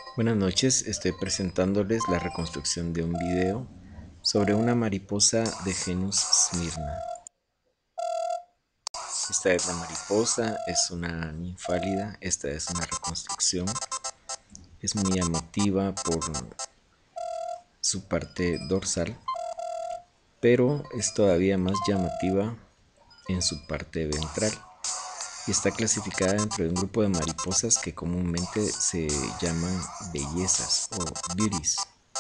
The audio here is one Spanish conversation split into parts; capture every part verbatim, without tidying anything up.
Buenas noches, estoy presentándoles la reconstrucción de un video sobre una mariposa de genus Smyrna. Esta es la mariposa, es una ninfálida, esta es una reconstrucción. Es muy llamativa por su parte dorsal, pero es todavía más llamativa en su parte ventral y está clasificada dentro de un grupo de mariposas que comúnmente se llaman bellezas o beauties.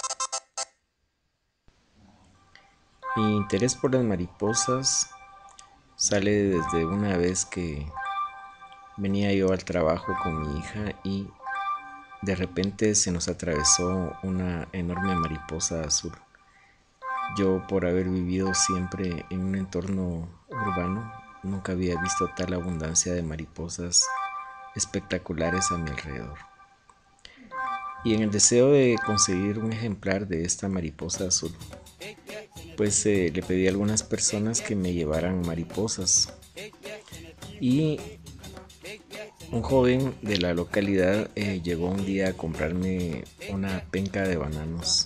Mi interés por las mariposas sale desde una vez que venía yo al trabajo con mi hija y de repente se nos atravesó una enorme mariposa azul. Yo, por haber vivido siempre en un entorno urbano, nunca había visto tal abundancia de mariposas espectaculares a mi alrededor. Y en el deseo de conseguir un ejemplar de esta mariposa azul, pues eh, le pedí a algunas personas que me llevaran mariposas. Y un joven de la localidad eh, llegó un día a comprarme una penca de bananos.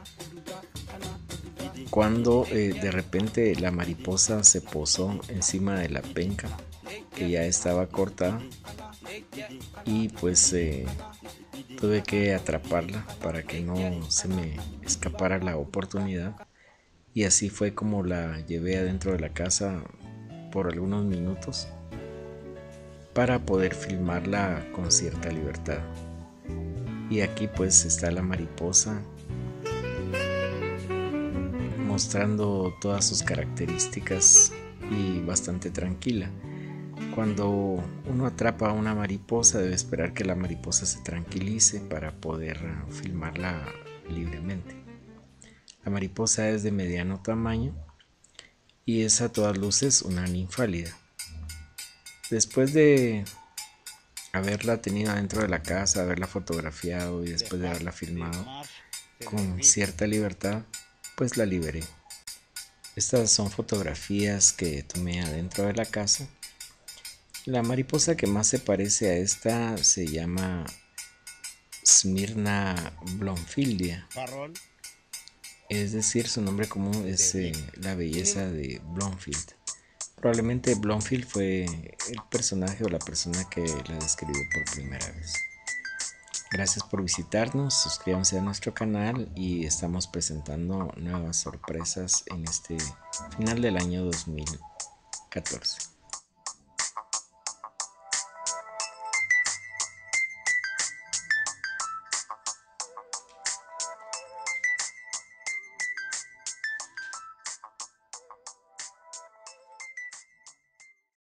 Cuando eh, de repente la mariposa se posó encima de la penca, que ya estaba cortada, y pues eh, tuve que atraparla para que no se me escapara la oportunidad. Y así fue como la llevé adentro de la casa por algunos minutos para poder filmarla con cierta libertad. Y aquí pues está la mariposa mostrando todas sus características y bastante tranquila. Cuando uno atrapa a una mariposa debe esperar que la mariposa se tranquilice para poder filmarla libremente. La mariposa es de mediano tamaño y es a todas luces una ninfálida. Después de haberla tenido dentro de la casa, haberla fotografiado y después de haberla filmado con cierta libertad, pues la liberé. Estas son fotografías que tomé adentro de la casa. La mariposa que más se parece a esta se llama Smyrna bloomfieldia, es decir, su nombre común es eh, la belleza de Bloomfield. Probablemente Bloomfield fue el personaje o la persona que la describió por primera vez. Gracias por visitarnos, suscríbanse a nuestro canal y estamos presentando nuevas sorpresas en este final del año dos mil catorce.